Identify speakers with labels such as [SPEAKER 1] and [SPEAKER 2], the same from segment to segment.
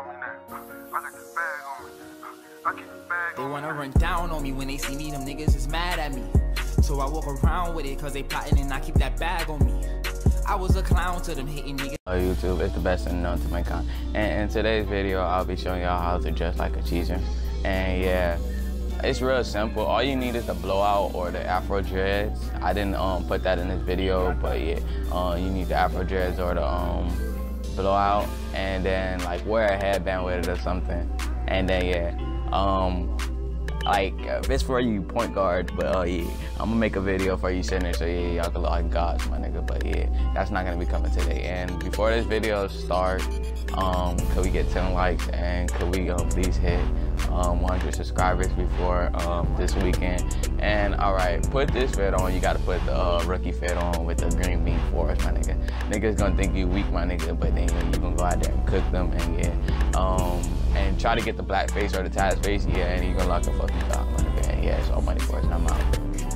[SPEAKER 1] They wanna run down on me when they see me, them niggas is mad at me. So I walk around with it cause they plotting and I keep that bag on me. I was a clown to them hating niggas.
[SPEAKER 2] YouTube is the best and known to mankind. And in today's video, I'll be showing y'all how to dress like a cheeser. And yeah, it's real simple. All you need is the blowout or the afro dreads. I didn't put that in this video, but yeah, you need the afro dreads or the blowout, and then like wear a headband with it or something. And then yeah, like it's for you point guard, but yeah, I'm gonna make a video for you center, so yeah, y'all can look like gods, my nigga. But yeah, that's not gonna be coming today. And before this video start, could we get 10 likes and could we please hit 100 subscribers before this weekend? And all right, put this fit on. You gotta put the rookie fit on with the green bean forest, my nigga. Niggas gonna think you weak, my nigga, but then you gonna go out there and cook them. And yeah, and try to get the black face or the Taz face, yeah, and you gonna lock the fucking top, my nigga. And yeah, it's all money for us, and I'm out.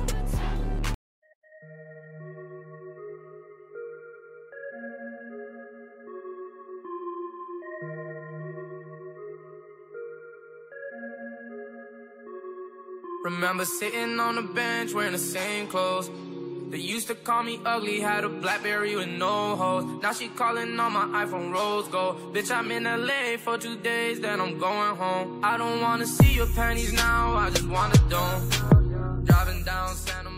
[SPEAKER 3] Remember sitting on the bench wearing the same clothes. They used to call me ugly, had a BlackBerry with no hoes. Now she calling on my iPhone rose gold. Bitch, I'm in LA for 2 days, then I'm going home. I don't wanna see your panties now, I just wanna dome. Driving down Santa